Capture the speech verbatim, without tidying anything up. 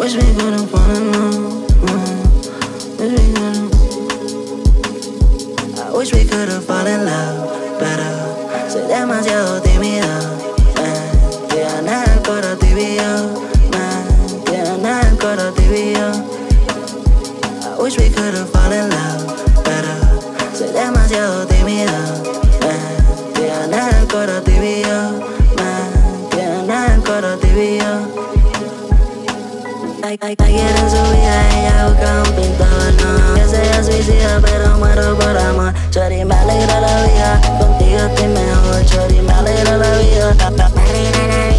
wish we could've fallen in love. Wish we could've. I wish we could've fallen in love better. Soy demasiado tímido, man. Tiene el coro tibio, man. Tiene el coro tibio. I wish we could've fallen in love better. Soy demasiado tímido, man. Tiene el coro tibio, man. Tiene el coro tibio. Ay, ay, ayer en su vida ella busca un pintor, no. Que sea suicida pero muero por amor. Chori, me alegra la vida, contigo estoy mejor. Chori, me alegra la vida, me alegra la vida.